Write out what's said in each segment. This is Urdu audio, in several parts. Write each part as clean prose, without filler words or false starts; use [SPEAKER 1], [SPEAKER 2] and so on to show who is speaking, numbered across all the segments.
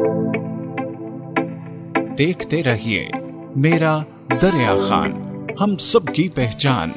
[SPEAKER 1] देखते रहिए मेरा दरिया खान, हम सब की पहचान।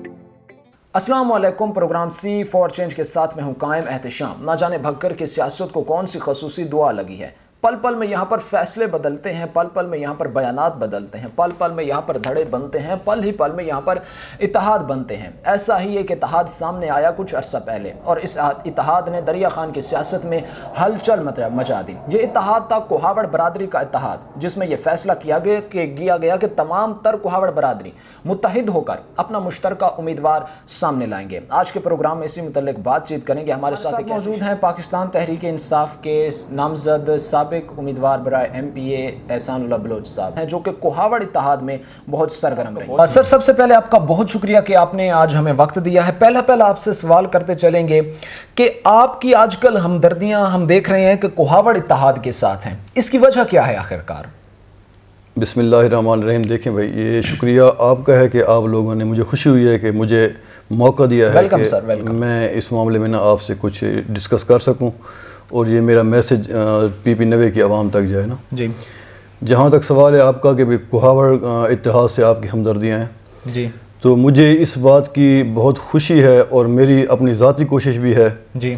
[SPEAKER 2] अस्सलाम वालेकुम। प्रोग्राम सी फॉर चेंज के साथ में हूँ कायम एहतशाम। ना जाने भगकर की सियासत को कौन सी खसूसी दुआ लगी है। पल पल में यहाँ पर फैसले बदलते हैं, पल पल में यहाँ पर बयानात बदलते हैं, पल पल में यहाँ पर धड़े बनते हैं, पल ही पल में यहाँ पर इत्तेहाद बनते हैं। ऐसा ही एक इत्तेहाद सामने आया कुछ अरसा पहले और इस इत्तेहाद ने दरिया खान की सियासत में हलचल मचा दी। ये इत्तेहाद था कुहावड़ बरादरी का इत्तेहाद, जिसमें यह फैसला किया गया कि तमाम तर कुहावड़ बरादरी मुत्तहिद होकर अपना मुश्तरका उम्मीदवार सामने लाएंगे। आज के प्रोग्राम में इसी मुतल्लिक बातचीत करेंगे। हमारे साथ मौजूद हैं पाकिस्तान तहरीक इंसाफ के नामजद साबिक उम्मीदवार बराए MPA एहसानुल्लाह बलोच साहब हैं, जो कि कुहावड़ इत्तेहाद में बहुत सरगर्म रहे। सर, सबसे पहले आपका बहुत शुक्रिया कि आपने आज हमें वक्त दिया है। पहला आपसे सवाल करते चलेंगे कि आपकी आजकल हमदर्दियां हम देख रहे हैं कि कुहावड़ इत्तेहाद के साथ हैं, इसकी वजह क्या है आखिरकार?
[SPEAKER 3] बिस्मिल्लाहिर्रहमानिर्रहीम। देखें भाई, ये शुक्रिया आपका है कि आप लोगों ने, मुझे खुशी हुई है कि मुझे मौका दिया है कि मैं इस मामले में ना आपसे कुछ डिस्कस कर सकूं और ये मेरा मैसेज PP 90 की आवाम तक जाए ना
[SPEAKER 2] जी।
[SPEAKER 3] जहाँ तक सवाल है आपका कि भाई कुहावड़ इत्तेहाद से आपकी हमदर्दियाँ हैं जी, तो मुझे इस बात की बहुत खुशी है और मेरी अपनी ज़ाती कोशिश भी है जी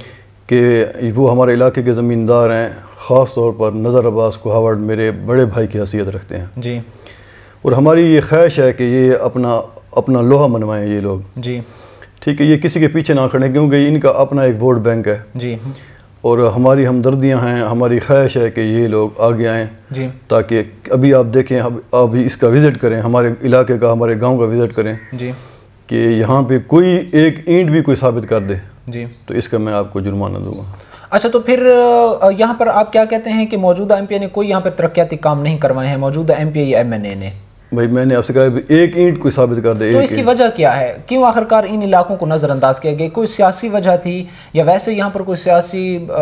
[SPEAKER 3] कि वो हमारे इलाके के ज़मींदार हैं। ख़ास तौर पर नज़र अब्बास कुहावड़ मेरे बड़े भाई की हैसियत रखते हैं जी, और हमारी ये ख्वाहिश है कि ये अपना लोहा मनवाएं ये लोग जी। ठीक है, ये किसी के पीछे ना खड़े क्योंकि इनका अपना एक वोट बैंक है जी, और हमारी हमदर्दियां हैं। हमारी ख्वाहिश है कि ये लोग आगे आएँ जी, ताकि अभी आप देखें, अभी इसका विज़िट करें, हमारे इलाके का, हमारे गांव का विज़िट करें जी, कि यहाँ पे कोई एक ईंट भी कोई साबित कर दे जी, तो इसका मैं आपको जुर्माना दूंगा।
[SPEAKER 2] अच्छा, तो फिर यहाँ पर आप क्या कहते हैं कि मौजूदा MPA ने कोई यहाँ पर तरक्याती काम नहीं करवाए हैं, मौजूदा MPA या MNA ने?
[SPEAKER 3] भाई मैंने आपसे कहा एक ईंट कोई साबित कर दे।
[SPEAKER 2] तो इसकी वजह क्या है? क्यों आखिरकार इन इलाकों को नज़रअंदाज किया गया? कोई सियासी वजह थी या वैसे यहाँ पर कोई सियासी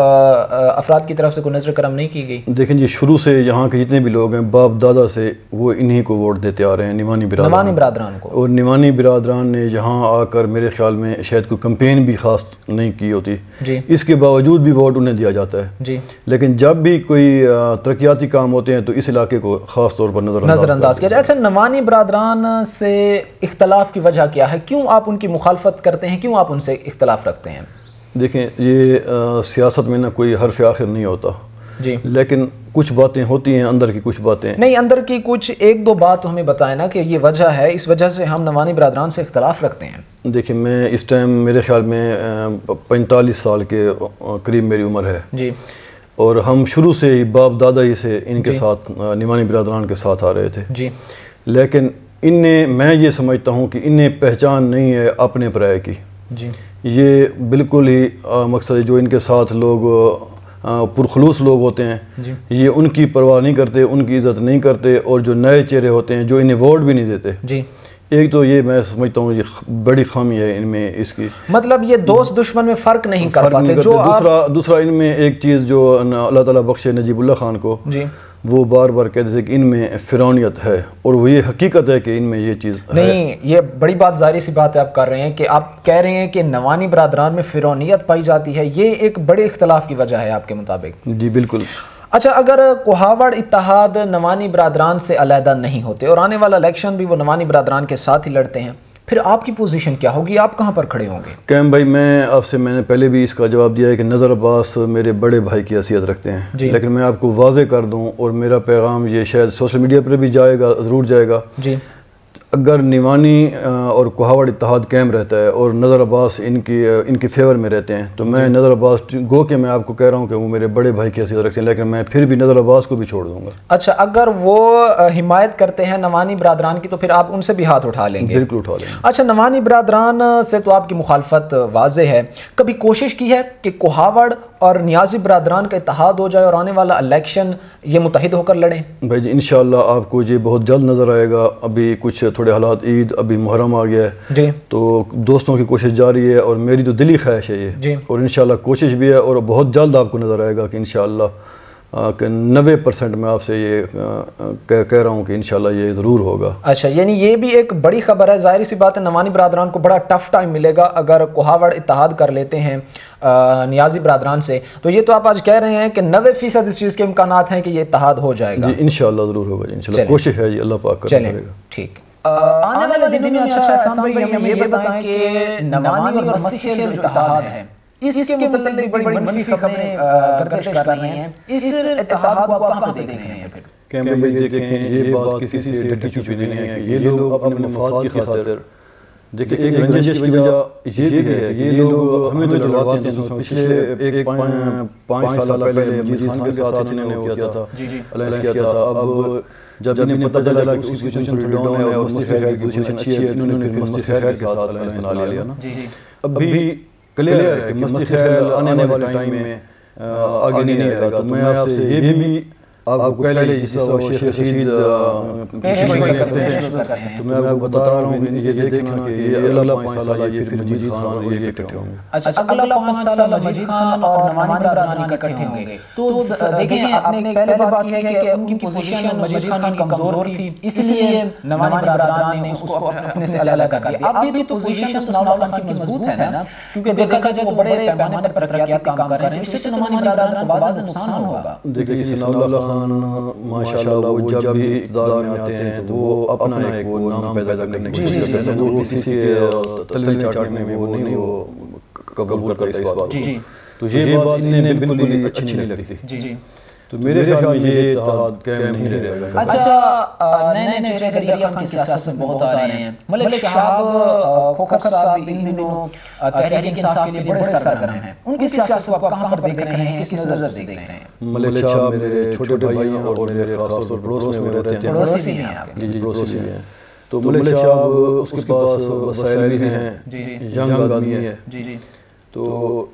[SPEAKER 2] अफराद की तरफ से कोई नजर करम नहीं की गई?
[SPEAKER 3] देखें जी, शुरू से यहाँ के जितने भी लोग हैं बाप दादा से वो इन्हीं को वोट देते आ रहे हैं, निवानी बिरादरान को। और निवानी बिरादरान ने यहाँ आकर मेरे ख्याल में शायद कोई कंपेन भी खास नहीं की होती जी, इसके बावजूद भी वोट उन्हें दिया जाता है जी। लेकिन जब भी कोई तरक्याती काम होते हैं तो इस इलाके को ख़ास तौर पर नज़रअंदाज किया जाए।
[SPEAKER 2] नवानी बरादरान से इख्तलाफ की वजह क्या है? क्यों आप उनकी मुखालफत करते हैं? क्यों आप उनसे इख्तलाफ रखते हैं?
[SPEAKER 3] देखें, ये सियासत में ना कोई हर्फ आखिर नहीं होता जी, लेकिन कुछ बातें होती हैं, अंदर की कुछ बातें
[SPEAKER 2] नहीं। अंदर की कुछ एक दो बात हमें बताएं ना कि ये वजह है, इस वजह से हम नवानी बरादरान से इख्तलाफ रखते हैं।
[SPEAKER 3] देखिए, मैं इस टाइम मेरे ख्याल में 45 साल के करीब मेरी उम्र है जी, और हम शुरू से ही बाप दादा ही से इनके साथ निवानी बिरादरान के साथ आ रहे थे जी। लेकिन मैं ये समझता हूँ कि इन्हें पहचान नहीं है अपने पराये की जी। ये बिल्कुल ही मकसद है, जो इनके साथ लोग पुरखलूस लोग होते हैं जी, ये उनकी परवाह नहीं करते, उनकी इज़्ज़त नहीं करते, और जो नए चेहरे होते हैं जो इन्हें वोट भी नहीं देते जी। एक तो ये मैं समझता हूँ ये बड़ी खामी है इनमें, इसकी मतलब
[SPEAKER 2] ये दोस्त दुश्मन में फ़र्क नहीं कर पाते।
[SPEAKER 3] दूसरा इनमें एक चीज़ जो अल्लाह ताला बख्शे नजीबुल्लाह खान को जी, वो बार बार कहते थे कि इनमें फिरौनियत है, और वो ये हकीकत है कि इनमें ये चीज़
[SPEAKER 2] नहीं है। ये बड़ी बात, ज़ाहिर सी बात है आप कर रहे हैं कि आप कह रहे हैं कि नवानी बरादरान में फिरौनियत पाई जाती है, ये एक बड़े इख्तलाफ की वजह है आपके मुताबिक?
[SPEAKER 3] जी बिल्कुल।
[SPEAKER 2] अच्छा, अगर कुहावड़ इत्तेहाद नवानी बरादरान से अलहदा नहीं होते और आने वाला इलेक्शन भी वो नवानी बरादरान के साथ ही लड़ते हैं, फिर आपकी पोजीशन क्या होगी? आप कहाँ पर खड़े होंगे?
[SPEAKER 3] कैम भाई, मैंने पहले भी इसका जवाब दिया है कि नज़र अब्बास मेरे बड़े भाई की हैसियत रखते हैं, लेकिन मैं आपको वाज़े कर दूं, और मेरा पैगाम ये शायद सोशल मीडिया पर भी जाएगा, ज़रूर जाएगा जी। अगर निवानी और कुहावड़ इत्तेहाद कायम रहता है और नज़र अब्बास इनकी फेवर में रहते हैं, तो मैं नज़र अब्बास गो के मैं आपको कह रहा हूँ कि वो मेरे बड़े भाई की हैसियत रखते हैं, लेकिन मैं फिर भी नज़र अब्बास को भी छोड़ दूंगा।
[SPEAKER 2] अच्छा, अगर वो हिमायत करते हैं नवानी बरादरान की, तो फिर आप उनसे भी हाथ उठा लेंगे?
[SPEAKER 3] बिल्कुल उठा लेंगे।
[SPEAKER 2] अच्छा, नवानी बरादरान से तो आपकी मुखालफत वाज़े है, कभी कोशिश की है कि कुहावड़ और नियाज़ी बरादरान का इत्तेहाद हो जाए और आने वाला इलेक्शन ये मुत्तहिद होकर लड़ें?
[SPEAKER 3] भाई जी, इंशाअल्लाह आपको ये बहुत जल्द नज़र आएगा। अभी कुछ थोड़े हालात, ईद, अभी मुहर्रम आ गया है जी, तो दोस्तों की कोशिश जारी है, और मेरी तो दिली ख्वाहिश है ये जी, और इंशाअल्लाह कोशिश भी है, और बहुत जल्द आपको नज़र आएगा कि इंशाअल्लाह کہ 90% میں آپ سے یہ کہہ رہا ہوں کہ انشاءاللہ یہ ضرور ہوگا.
[SPEAKER 2] اچھا، یعنی یہ بھی ایک بڑی خبر ہے. ظاہر سی بات ہے نعمانی برادران کو بڑا ٹف ٹائم ملے گا اگر کوہاوڑ اتحاد کر لیتے ہیں نیازی برادران سے. تو یہ تو آپ آج کہہ رہے ہیں کہ 90% اس چیز کے امکانات ہیں کہ یہ اتحاد ہو جائے گا.
[SPEAKER 3] جی انشاءاللہ ضرور ہوگا جی، انشاءاللہ کوشش ہے جی، اللہ پاک کرے گا.
[SPEAKER 2] ٹھیک. آنے والے دنوں میں اچھا احسان بھائی ہمیں یہ بتائیں کہ نعمانی اور مسیحی جو اتحاد ہے اس کے متعلق بڑی منفی خبریں گردش کر رہی ہیں. اس اتحاد کو آپ کہاں دیکھ رہے ہیں پھر؟
[SPEAKER 3] کہ بھائی دیکھیں یہ بات کسی سے ڈھکی چھپی نہیں ہے کہ یہ لوگ اپنے مفاد کی خاطر، دیکھیں ایک رنجش کی وجہ یہ بھی ہے، یہ لوگ ہمیں تو لڑواتے ہیں. پچھلے ایک 5 سال پہلے مجید خان کے ساتھ انہوں نے کیا تھا، الائنس کیا تھا. اب جب انہیں پتہ چلا کہ اس کی پوزیشن تھوڑی ڈاؤن ہے اور مستی خیر کی پوزیشن اچھی ہے، انہوں نے پھر مستی خیر کے ساتھ الائنس بنا لیا نا. اب بھی کلیئر ہے کہ مستی خیر آنے والے ٹائم میں آگے نہیں آئے گا. تو میں آپ سے یہ بھی آپ کو پہلے جس طرح شیخ رشید کرتے ہیں تو میں آپ کو بتا رہا ہوں یہ دیکھنا کہ یہ اگلا 5 سال یہ پھر مجید خان اور یہ اکٹھے ہوں گے.
[SPEAKER 2] اچھا، اگلا 5 سال مجید خان اور نعمانی برادران اکٹھے ہوں گے. تو دیکھیں آپ نے پہلے بات کی ہے کہ ان کی پوزیشن مجید خان کی کمزور تھی، اس لیے نعمانی برادران نے اس کو اپنے سے الگ کر دیا. اب بھی تو پوزیشن ثناء اللہ خان کی مضبوط ہے نا، کیونکہ دیکھا جائے تو بڑے پیمانے پر ترقیاتی کام کر رہے ہیں. اس سے نعمانی برادران کو بعض نقصان ہوگا.
[SPEAKER 3] دیکھیں ثناء اللہ ماشاءاللہ وہ جب بھی اقتدار میں آتے ہیں تو وہ اپنا ایک وہ نام پیدا کرنے کی کوشش کرتے ہیں. وہ کسی کے تلویں چاٹنے میں وہ نہیں وہ قبول کرتا اس بات کو. تو یہ بات انہیں بالکل ہی اچھی نہیں لگتی. تو میرے خیال میں یہ اتحاد قائم نہیں رہے گا.
[SPEAKER 2] اچھا، نئے چہرے گریہ خان کی سیاست میں بہت آ رہے ہیں. ملک شہاب کھوکھر صاحب ان دنوں تحریک انصاف کے لیے بڑے سرگرم ہیں. ان کی سیاست کو آپ کہاں پر دیکھ رہے ہیں، کس نظر سے دیکھ رہے ہیں؟
[SPEAKER 3] ملک صاحب میرے چھوٹے بھائی ہیں اور میرے خاص طور پر پڑوس میں رہتے ہیں.
[SPEAKER 2] پڑوسی بھی ہیں آپ؟
[SPEAKER 3] جی پڑوسی بھی ہیں. تو ملک صاحب اس کے پاس وسائل بھی ہیں، ینگ آدمی ہے. تو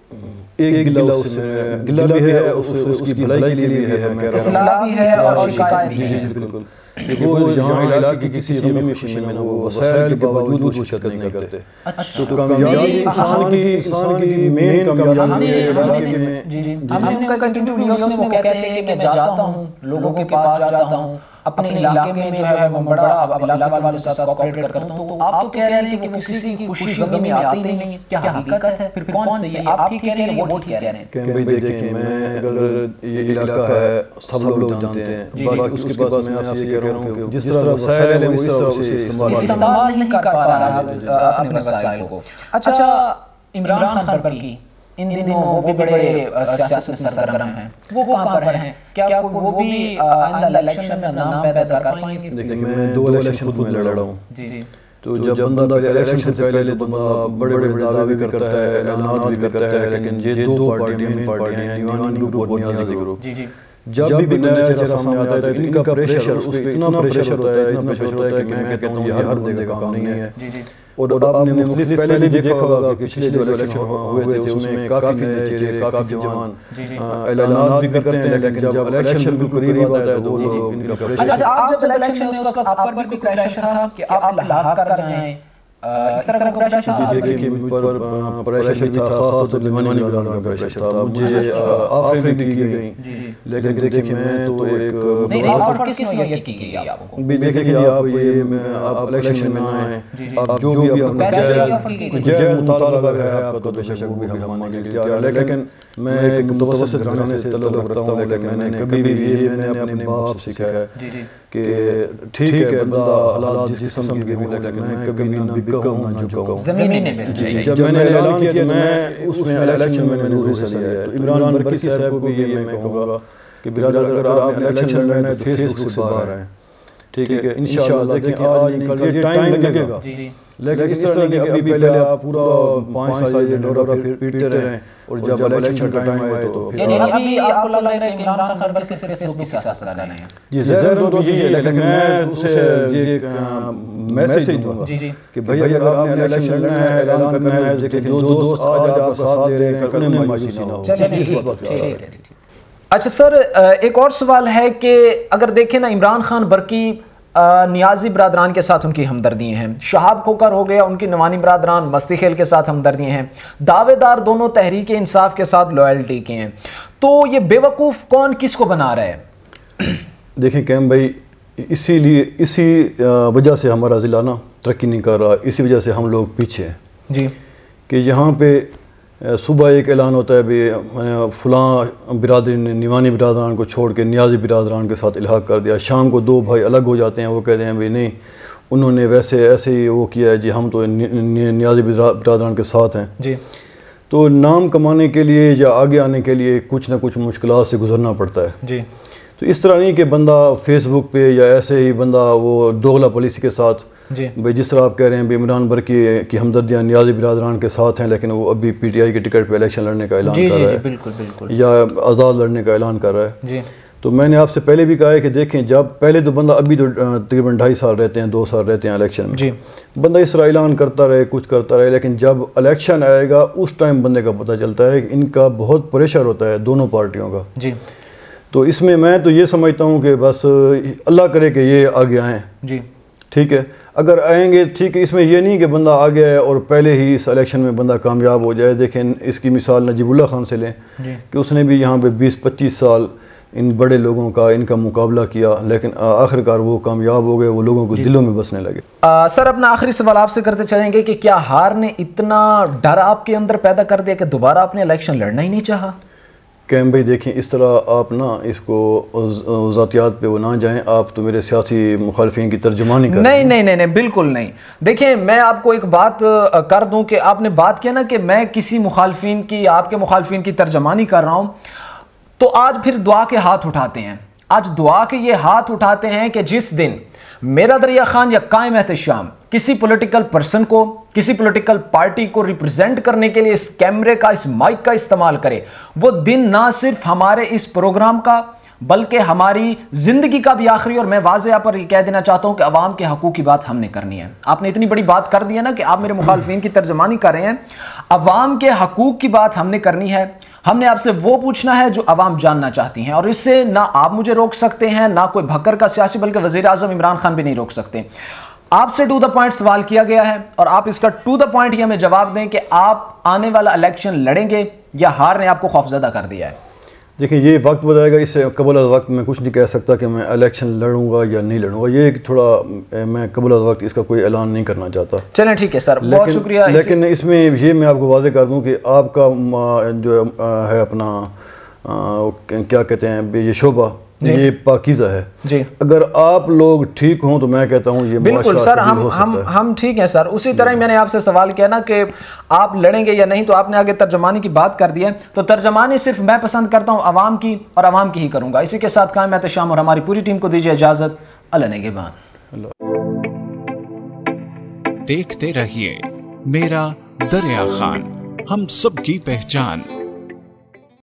[SPEAKER 3] ایک گلہ بھی ہے، اس کی بھلائی کے لیے بھی ہے،
[SPEAKER 2] اصلاح بھی ہے اور شکایت بھی ہے.
[SPEAKER 3] بالکل. وہ یہاں علاقے کی کسی غم خوشی میں وہ وسائل کے باوجود وہ شرکت نہیں کرتے. تو کامیابی انسان کی مین کامیابی ہے علاقے میں.
[SPEAKER 2] ہم نے ان کا کنٹینیو ویڈیوز میں وہ کہتے ہیں کہ میں جاتا ہوں لوگوں کے پاس جاتا ہوں، اپنے علاقے میں جو ہے وہ بڑا علاقے والوں کے ساتھ کوآپریٹ کرتا ہوں. تو آپ تو کہہ رہے ہیں کہ وہ کسی کی خوشی غم میں آتے ہی نہیں. کیا حقیقت ہے؟ پھر کون صحیح ہے؟ آپ ٹھیک کہہ رہے ہیں وہ ٹھیک کہہ رہے ہیں؟
[SPEAKER 3] کہ بھائی دیکھیں میں اگر یہ علاقہ ہے سب لوگ جانتے ہیں، باقی اس کے بعد میں آپ سے یہ کہہ رہا ہوں کہ جس طرح وسائل ہیں اس طرح اسے
[SPEAKER 2] استعمال نہیں کر پا رہا اپنے وسائل کو. اچھا، عمران خان پر کی ان دنوں وہ بھی بڑے سیاست میں سرگرم ہیں، وہ کہاں پر ہیں؟ کیا وہ بھی آئندہ الیکشن میں نام پیدا کر پائیں گے؟
[SPEAKER 3] دیکھیں میں 2 الیکشن خود میں لڑا ہوں. تو جب بندہ الیکشن سے پہلے تو بندہ بڑے بڑے دعوے بھی کرتا ہے، اعلانات بھی کرتا ہے، لیکن یہ 2 پارٹیاں مین پارٹیاں ہیں، یونانی گروپ اور نیازی گروپ. جب بھی نیا چہرہ سامنے آتا ہے تو ان کا پریشر، اس پہ اتنا پریشر ہوتا ہے کہ میں کہتا ہوں یہ ہر بندے کا کام نہیں ہے. اور آپ نے مختلف پہلے بھی دیکھا ہوگا کہ پچھلے جو الیکشن ہوئے تھے اس میں کافی نئے چہرے، کافی جوان اعلانات بھی کرتے ہیں، لیکن جب الیکشن بالکل قریب آتا ہے تو لوگ ان کا پریشر.
[SPEAKER 2] اچھا، آپ جب الیکشن میں اس وقت آپ پر بھی کوئی پریشر تھا کہ آپ لاحق کر جائیں، اس طرح کا پریشر تھا؟
[SPEAKER 3] دیکھیں مجھ پر پریشر تھا، خاص طور سے نعمانی برادران کا پریشر تھا. مجھے آفریں بھی کی گئی، لیکن دیکھیں میں تو ایک
[SPEAKER 2] نہیں آفر کس نوعیت کی گئی آپ کو؟
[SPEAKER 3] دیکھیں کہ آپ الیکشن میں آئیں، آپ جو بھی اپنا جائز مطالبہ ہے آپ کا تو بے شک وہ بھی ہم ماننے کے لیے، لیکن میں ایک متوسط گھرانے سے تعلق رکھتا ہوں. لیکن میں نے کبھی بھی یہ میں نے اپنے باپ سے سیکھا ہے کہ ٹھیک ہے بندہ حالات جس قسم کے ہوں، لیکن میں کبھی نہ بکا ہوں نہ جھکا ہوں. جب میں نے اعلان کیا تو میں اس میں الیکشن میں نے ضرور حصہ لیا ہے. تو عمران برکی صاحب کو بھی یہ میں کہوں گا کہ برادر اگر آپ نے الیکشن لڑنا ہے تو فیس بک سے باہر آئیں. ٹھیک ہے انشاءاللہ. دیکھیں آج نکل یہ ٹائم لگے گا، لیکن اس طرح کہ ابھی پہلے آپ پورا 5 سال ڈورا پیٹتے رہیں اور جب الیکشن کا ٹائم آئے تو
[SPEAKER 2] یعنی ابھی آپ کو لگ رہا ہے کہ عمران خان پر صرف فیس بک کی سیاست کر رہے ہیں.
[SPEAKER 3] یہ ظاہر تو یہی ہے، لیکن میں اسے یہ میسیج دوں گا کہ بھائی اگر آپ نے الیکشن لڑنا ہے، اعلان کرنا ہے، لیکن جو دوست آج آپ کا ساتھ دے رہے ہیں کل انہیں مایوسی نہ ہو.
[SPEAKER 2] اچھا سر، ایک اور سوال ہے کہ اگر دیکھیں نا عمران خان برکی نیازی برادران کے ساتھ ان کی ہمدردیاں ہیں، شہاب کھوکر ہو گیا ان کی نوانی برادران مستی خیل کے ساتھ ہمدردیاں ہیں، دعوے دار دونوں تحریک انصاف کے ساتھ لوائلٹی کے ہیں. تو یہ بے وقوف کون کس کو بنا رہا ہے؟
[SPEAKER 3] دیکھیں کیم بھائی، اسی وجہ سے ہمارا ضلع نا ترقی نہیں کر رہا، اسی وجہ سے ہم لوگ پیچھے ہیں
[SPEAKER 2] جی.
[SPEAKER 3] کہ یہاں پہ صبح ایک اعلان ہوتا ہے بھی فلاں برادری نے نیوانی برادران کو چھوڑ کے نیازی برادران کے ساتھ الحاق کر دیا، شام کو دو بھائی الگ ہو جاتے ہیں، وہ کہتے ہیں بھی نہیں انہوں نے ایسے ہی وہ کیا ہے جی، ہم تو نیازی برادران کے ساتھ ہیں
[SPEAKER 2] جی. تو
[SPEAKER 3] نام کمانے کے لیے یا آگے آنے کے لیے کچھ نہ کچھ مشکلات سے گزرنا پڑتا ہے
[SPEAKER 2] جی.
[SPEAKER 3] تو اس طرح نہیں کہ بندہ فیس بک پہ یا ایسے ہی بندہ وہ دوغلا پالیسی کے ساتھ
[SPEAKER 2] جی.
[SPEAKER 3] بھائی جس طرح آپ کہہ رہے ہیں بھی عمران برکی کی ہمدردیاں نیازی برادران کے ساتھ ہیں، لیکن وہ ابھی پی ٹی آئی کے ٹکٹ پہ الیکشن لڑنے کا اعلان کر رہا ہے،
[SPEAKER 2] بالکل بالکل،
[SPEAKER 3] یا آزاد لڑنے کا اعلان کر رہا ہے.
[SPEAKER 2] جی.
[SPEAKER 3] تو میں نے آپ سے پہلے بھی کہا ہے کہ دیکھیں، جب پہلے تو بندہ ابھی تو تقریباً 2.5 سال رہتے ہیں، 2 سال رہتے ہیں الیکشن میں،
[SPEAKER 2] جی.
[SPEAKER 3] بندہ اس طرح اعلان کرتا رہے کچھ کرتا رہے، لیکن جب الیکشن آئے گا اس ٹائم بندے کا پتہ چلتا ہے کہ ان کا بہت پریشر ہوتا ہے دونوں پارٹیوں کا.
[SPEAKER 2] جی.
[SPEAKER 3] تو اس میں تو یہ سمجھتا ہوں کہ بس اللہ کرے کہ یہ آگے آئیں.
[SPEAKER 2] جی.
[SPEAKER 3] ٹھیک ہے، اگر آئیں گے ٹھیک ہے، اس میں یہ نہیں کہ بندہ آگے آئے اور پہلے ہی اس الیکشن میں بندہ کامیاب ہو جائے. دیکھیں اس کی مثال نجیب اللہ خان سے لیں کہ اس نے بھی یہاں پہ 20-25 سال ان بڑے لوگوں کا ان کا مقابلہ کیا، لیکن آخرکار وہ کامیاب ہو گئے، وہ لوگوں کو دلوں میں بسنے لگے.
[SPEAKER 2] سر اپنا آخری سوال آپ سے کرتے چلیں گے کہ کیا ہار نے اتنا ڈر آپ کے اندر پیدا کر دیا کہ دوبارہ آپ نے الیکشن لڑنا ہی نہیں چاہا؟
[SPEAKER 3] کیم بھائی دیکھیں، اس طرح آپ نا اس کو ذاتیات پہ وہ نہ جائیں، آپ تو میرے سیاسی مخالفین کی ترجمانی کر رہے ہیں.
[SPEAKER 2] نہیں بالکل نہیں. دیکھیں میں آپ کو ایک بات کر دوں کہ آپ نے بات کیا نا کہ میں کسی مخالفین کی، آپ کے مخالفین کی ترجمانی کر رہا ہوں، تو آج پھر دعا کے ہاتھ اٹھاتے ہیں. آج دعا کے یہ ہاتھ اٹھاتے ہیں کہ جس دن میرا دریا خان یا قائم احتشام کسی پولیٹیکل پرسن کو، کسی پولیٹیکل پارٹی کو ریپرزینٹ کرنے کے لیے اس کیمرے کا، اس مائک کا استعمال کرے، وہ دن نہ صرف ہمارے اس پروگرام کا بلکہ ہماری زندگی کا بھی آخری. اور میں واضح پر یہ کہہ دینا چاہتا ہوں کہ عوام کے حقوق کی بات ہم نے کرنی ہے. آپ نے اتنی بڑی بات کر دی ہے نا کہ آپ میرے مخالفین کی ترجمانی کر رہے ہیں. عوام کے حقوق کی بات ہم نے کرنی ہے. ہم نے آپ سے وہ پوچھنا ہے جو عوام جاننا چاہتی ہیں، اور اس سے نہ آپ مجھے روک سکتے ہیں، نہ کوئی بھکر کا سیاسی، بلکہ وزیر اعظم عمران خان بھی نہیں روک سکتے. آپ سے ٹو دا پوائنٹ سوال کیا گیا ہے اور آپ اس کا ٹو دا پوائنٹ ہی ہمیں جواب دیں کہ آپ آنے والا الیکشن لڑیں گے یا ہار نے آپ کو خوفزدہ کر دیا ہے؟
[SPEAKER 3] دیکھیں یہ وقت بتائے گا، اس سے قبل از وقت میں کچھ نہیں کہہ سکتا کہ میں الیکشن لڑوں گا یا نہیں لڑوں گا. یہ تھوڑا میں قبل از وقت اس کا کوئی اعلان نہیں کرنا چاہتا.
[SPEAKER 2] چلیں ٹھیک ہے سر، بہت شکریہ.
[SPEAKER 3] لیکن اس میں یہ میں آپ کو واضح کر دوں کہ آپ کا جو ہے اپنا کیا کہتے ہیں یہ شعبہ، یہ پاکیزہ ہے.
[SPEAKER 2] جی.
[SPEAKER 3] اگر آپ لوگ ٹھیک ہوں تو میں کہتا ہوں یہ
[SPEAKER 2] بالکل سر، ہم ٹھیک ہیں سر. اسی طرح میں نے آپ سے سوال کیا نا کہ آپ لڑیں گے یا نہیں، تو آپ نے آگے ترجمانی کی بات کر دی ہے. تو ترجمانی صرف میں پسند کرتا ہوں عوام کی، اور عوام کی ہی کروں گا. اسی کے ساتھ قائم احتشام اور ہماری پوری ٹیم کو دیجیے اجازت. اللہ نگہبان.
[SPEAKER 1] دیکھتے رہیے میرا دریا خان، ہم سب کی پہچان.